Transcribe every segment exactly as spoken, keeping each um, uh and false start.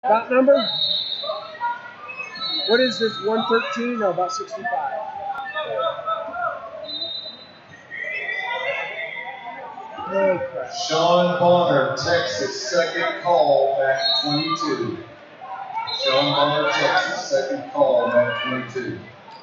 Dot number? What is this, one thirteen? No, about sixty-five. Oh, crap. Sean Bonner, Texas, second call, back twenty-two. Sean Bonner, Texas, second call, back twenty-two.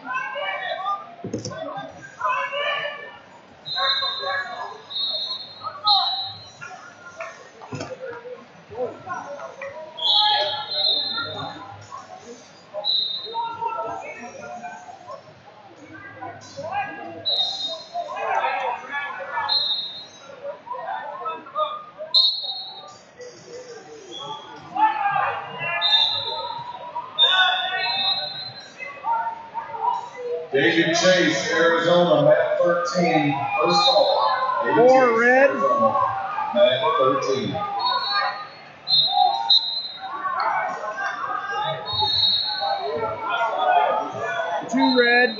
David Chase, Arizona, mat thirteen, first call. David Four Chase, red. Arizona, mat thirteen. Two red.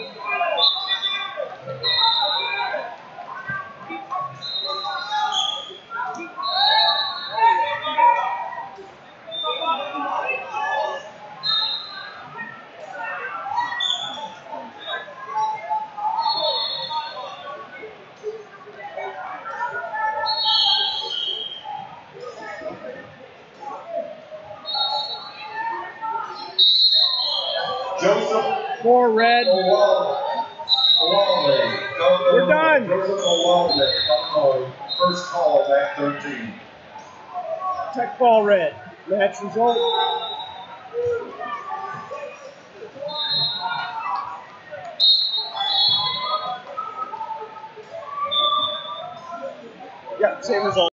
Joseph. Four red. We're done. Joseph Olave, first call, back thirteen. Tech ball red. Match result. Yeah, same result.